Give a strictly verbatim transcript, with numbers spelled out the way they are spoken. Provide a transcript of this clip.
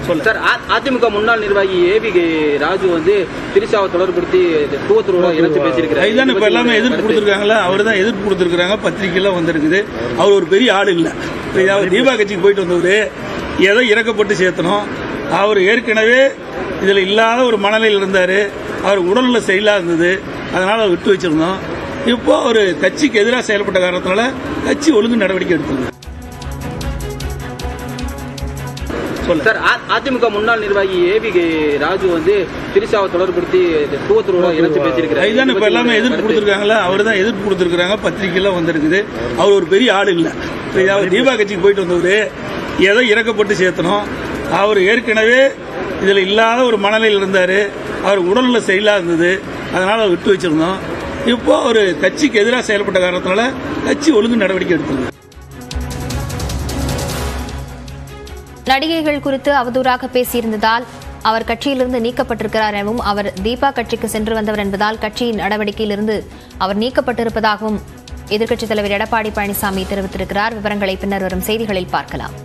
Sir, AIADMK முன்னாள் நிர்வாகி AV Raju வந்து திரிஷாவை தொடர்படுத்தி தூவத்தூரோட இணைச்சு பேசியிருக்கிறார். இதுதான் இப்ப எல்லாமே எதிர்ப்பு கொடுத்திருக்காங்களா, அவர் தான் எதிர்ப்பு கொடுத்திருக்காங்க. பத்திரிகைலாம் வந்திருக்குது. அவர் ஒரு பெரிய ஆள் இல்ல. தீபா கட்சிக்கு போயிட்டு வந்தவரு ஏதோ இறக்கப்பட்டு சேர்த்தணும். அவர் ஏற்கனவே இதுல இல்லாத ஒரு மனநிலையில் இருந்தாரு. அவர் உடல்நல சரியில்லா இருந்தது. அதனால அவர் விட்டு வச்சிருந்தோம். இப்போ ஒரு கட்சிக்கு எதிராக செயல்பட்ட காரணத்தினால கட்சி ஒழுங்கு நடவடிக்கை எடுத்தது. சார், அதிமுக முன்னாள் நிர்வாகி ஏவி ராஜு வந்து திரிஷாவை தொடர்படுத்தி தூவத்தூரோட இணைச்சு பேசியிருக்கிறார். இதுதான் இப்ப எல்லாமே எதிர்ப்பு கொடுத்திருக்காங்களா, அவர் தான் எதிர்ப்பு கொடுத்திருக்காங்க. பத்திரிகைலாம் வந்திருக்குது. அவர் ஒரு பெரிய ஆள் இல்ல. தீபா கட்சிக்கு போயிட்டு வந்தவரு ஏதோ இறக்கப்பட்டு சேர்த்தணும். அவர் ஏற்கனவே இதுல இல்லாத ஒரு மனநிலையில் இருந்தாரு. அவர் உடல்நல சரியில்லா இருந்தது. அதனால அவர் விட்டு வச்சிருந்தோம். இப்போ ஒரு கட்சிக்கு எதிராக செயல்பட்ட காரணத்தினால கட்சி ஒழுங்கு நடவடிக்கை எடுத்தது. நடிகைகள் குறித்து அவதூறாக பேசியிருந்ததால் அவர் கட்சியிலிருந்து நீக்கப்பட்டிருக்கிறார் எனவும், அவர் தீபா கட்சிக்கு சென்று வந்தவர் என்பதால் கட்சியின் நடவடிக்கையிலிருந்து அவர் நீக்கப்பட்டிருப்பதாகவும் எதிர்க்கட்சித் தலைவர் எடப்பாடி பழனிசாமி தெரிவித்திருக்கிறார். விவரங்களை பின்னர் வரும் செய்திகளில் பார்க்கலாம்.